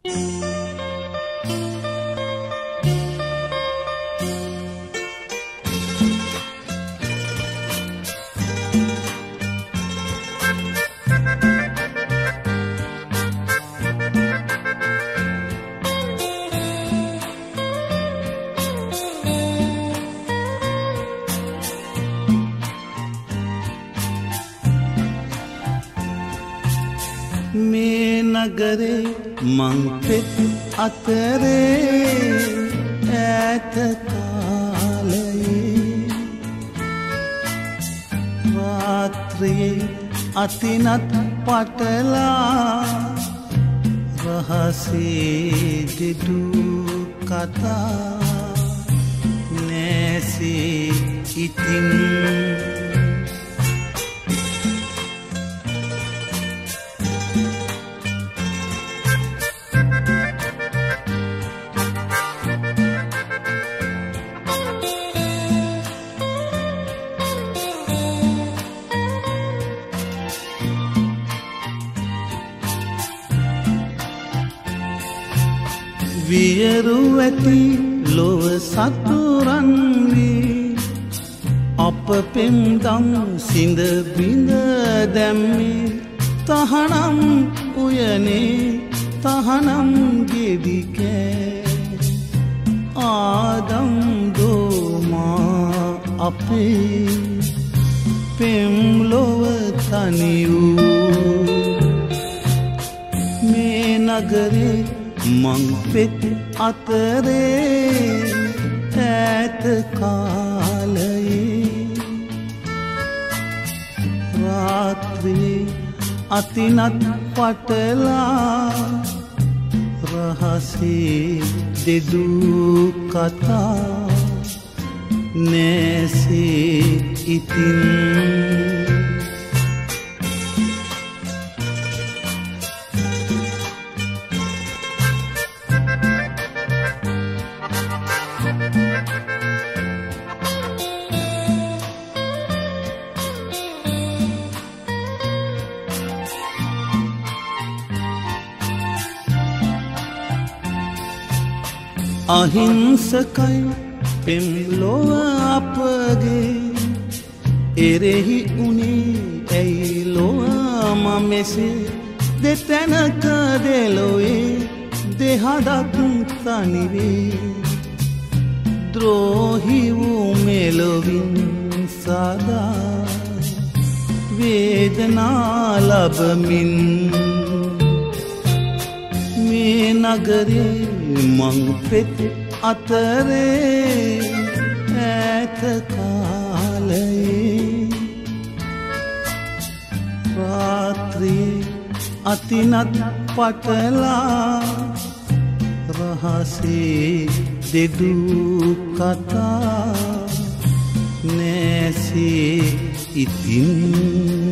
මේ නගරේ මං පෙත් අතරේ ඈත කාලයේ රාත්‍රියේ අතිනත් පටලා රහසේ දෙදු කතා නැසේ ඉතින් වියරු ඇති ලොව සතුරන්වී අප පෙම්දම් සිඳ බිඳ දැම්මේ තහනම් උයනේ තහනම් ගෙඩිකෑ ආදම් දෝමා අපේ පෙම්ලොව තනි වූ මේ නගරේ මං පෙත් අතරේ ඈත කාලයේ රාත්‍රියේ අතිනත් පටලා රහසේ දෙදු කතා නැසේ ඉතින් අහිංසකයි පෙම්ලොව අපගේ එරෙහි උනේ ඇයි ලොව මෙසේ දෙතැනක දෙලොවේ දෙහදක් තනිවේ ද්‍රෝහි වූ මෙලොවින් සදා වේදනා ලබමින් මේ නගරේ මං පෙත් අතරේ ඈත කාලයේ රාත්‍රියේ අතිනත් පටලා රහසේ දෙදු කතා නැසේ ඉතින්